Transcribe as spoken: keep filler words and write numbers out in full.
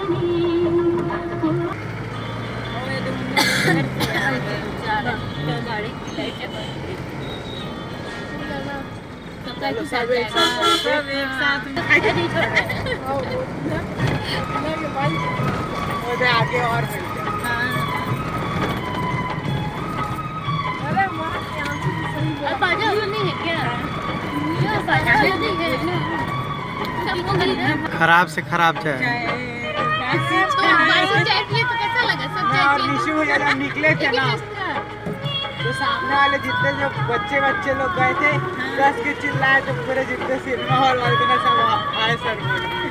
सब एक साथ सब एक साथ मुझे आगे और मिल गया। अरे बाजा नहीं है क्या? नहीं है। खराब से खराब चाय। तो चाय पिए तो कैसा लगा? सब चाय पिए। निशु वगैरह निकले थे ना, तो सामने वाले जितने जो बच्चे बच्चे लोग गए थे, दस के चिल्लाए तो पूरे जितने सिनेमा हॉल वाले थे ना सब आए सर।